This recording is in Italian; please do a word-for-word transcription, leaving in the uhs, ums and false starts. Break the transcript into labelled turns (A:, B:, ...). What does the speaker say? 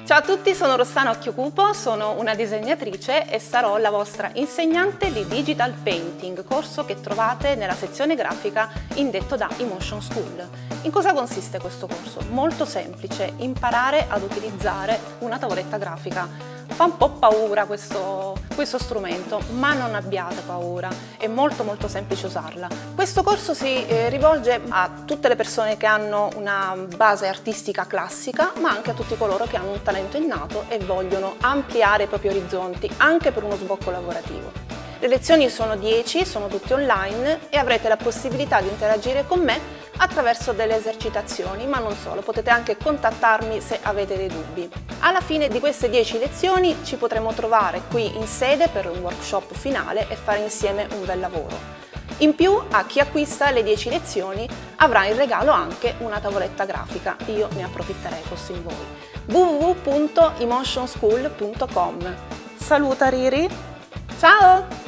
A: Ciao a tutti, sono Rossana Occhiocupo, sono una disegnatrice e sarò la vostra insegnante di Digital Painting, corso che trovate nella sezione grafica indetto da Emotion School. In cosa consiste questo corso? Molto semplice, imparare ad utilizzare una tavoletta grafica. Fa un po' paura questo, questo strumento, ma non abbiate paura, è molto molto semplice usarla. Questo corso si eh, rivolge a tutte le persone che hanno una base artistica classica, ma anche a tutti coloro che hanno un talento innato e vogliono ampliare i propri orizzonti anche per uno sbocco lavorativo. Le lezioni sono dieci, sono tutte online e avrete la possibilità di interagire con me attraverso delle esercitazioni, ma non solo, potete anche contattarmi se avete dei dubbi. Alla fine di queste dieci lezioni ci potremo trovare qui in sede per un workshop finale e fare insieme un bel lavoro. In più, a chi acquista le dieci lezioni avrà in regalo anche una tavoletta grafica, io ne approfitterei fossi in voi. w w w punto emotion school punto com. Saluta Riri! Ciao!